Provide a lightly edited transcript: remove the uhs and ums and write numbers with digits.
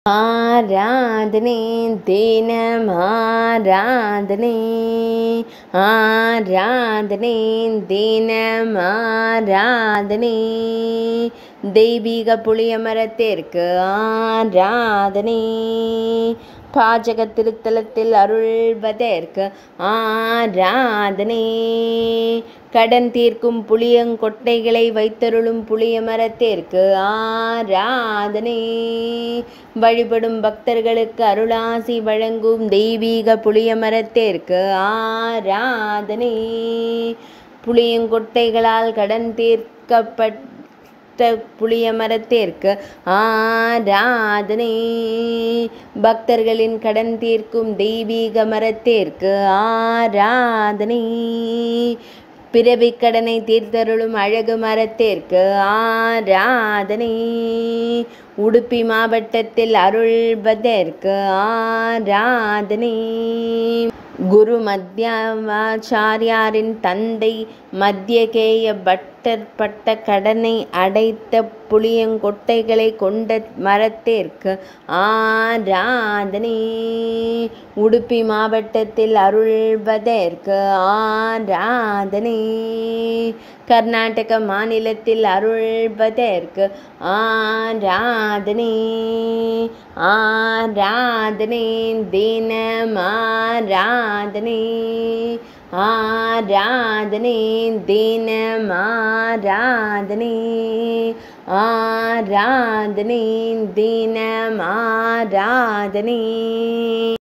ஆராதனை தினம் ஆராதனை, ஆராதனை தினம் ஆராதனை, தெய்வீக புளிய மரத்திற்கு ஆராதனை, பாஜக திருத்தலத்தில் அருள்வதற்கு ஆராதனை, கடன் தீர்க்கும் புளியங்கொட்டைகளை வைத்தருளும் புளிய மரத்திற்கு ஆராதனை, வழிபடும் பக்தர்களுக்கு அருளாசி வழங்கும் தெய்வீக புளிய மரத்திற்கு ஆராதனை, புளியங்கொட்டைகளால் கடன் தீர்க்கப்பட்ட புளிய மரத்திற்கு ஆராதனை, பக்தர்களின் கடன் தீர்க்கும் தெய்வீக மரத்திற்கு ஆராதனை, பிறவி கடனை தீர்த்தருளும் அழகு மரத்திற்கு ஆராதனை, உடுப்பி மாவட்டத்தில் அருள்வதற்கு ஆராதனை, குரு மத்யாச்சாரியாரின் தந்தை மத்தியகேய பட்டர் பட்ட கடனை அடைத்த புளியங்கொட்டைகளை கொண்ட மரத்திற்கு ஆராதனை, உடுப்பி மாவட்டத்தில் அருள்வதற்கு ஆராதனை, கர்நாடக மாநிலத்தில் அருள்வதற்கு ஆராதனை, ஆராதனை தினம் ஆராதனை, ஆராதனை தினம் ஆராதனை, ஆராதனை தினம் ஆராதனை.